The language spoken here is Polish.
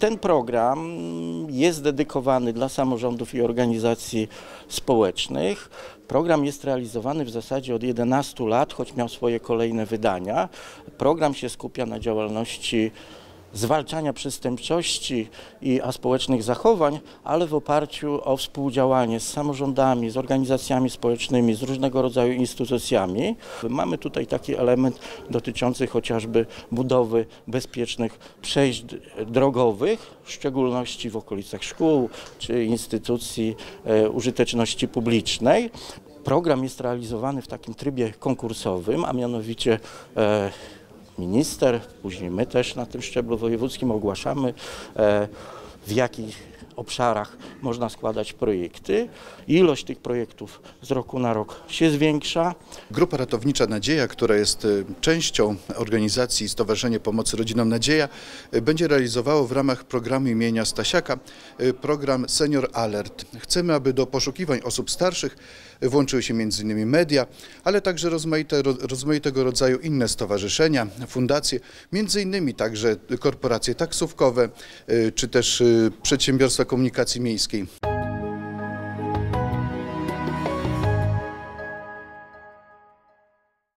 Ten program jest dedykowany dla samorządów i organizacji społecznych. Program jest realizowany w zasadzie od 11 lat, choć miał swoje kolejne wydania. Program się skupia na działalności zwalczania przestępczości i aspołecznych zachowań, ale w oparciu o współdziałanie z samorządami, z organizacjami społecznymi, z różnego rodzaju instytucjami. Mamy tutaj taki element dotyczący chociażby budowy bezpiecznych przejść drogowych, w szczególności w okolicach szkół czy instytucji użyteczności publicznej. Program jest realizowany w takim trybie konkursowym, a mianowicie minister, później my też na tym szczeblu wojewódzkim ogłaszamy, w jakich obszarach można składać projekty. Ilość tych projektów z roku na rok się zwiększa. Grupa Ratownicza Nadzieja, która jest częścią organizacji Stowarzyszenie Pomocy Rodzinom Nadzieja, będzie realizowało w ramach programu imienia Stasiaka program Senior Alert. Chcemy, aby do poszukiwań osób starszych włączyły się m.in. media, ale także rozmaitego rodzaju inne stowarzyszenia, fundacje, m.in. także korporacje taksówkowe, czy też przedsiębiorstwa komunikacji miejskiej.